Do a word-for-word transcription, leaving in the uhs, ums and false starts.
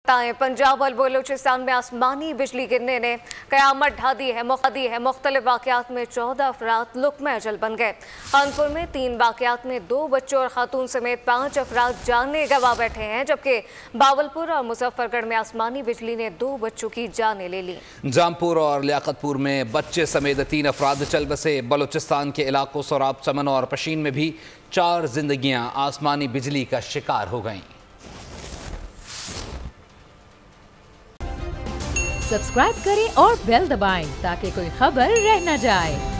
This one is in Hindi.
पंजाब और बलोचिस्तान में आसमानी बिजली गिरने ने कयामत ढा दी है दी है मुख्तलिफ वाक़यात में चौदह अफराद लुक़्मा अजल बन गए। कानपुर में तीन वाक़यात में दो बच्चों और खातून समेत पाँच अफराद जाने गंवा बैठे हैं, जबकि बावलपुर और मुजफ्फरगढ़ में आसमानी बिजली ने दो बच्चों की जानें ले ली। जामपुर और लियाकतपुर में बच्चे समेत तीन अफराद चल बसे। बलोचिस्तान के इलाकों सोराब, चमन और पशीन में भी चार जिंदगियां आसमानी बिजली का शिकार हो गईं। सब्सक्राइब करें और बेल दबाएं ताकि कोई खबर रह न जाए।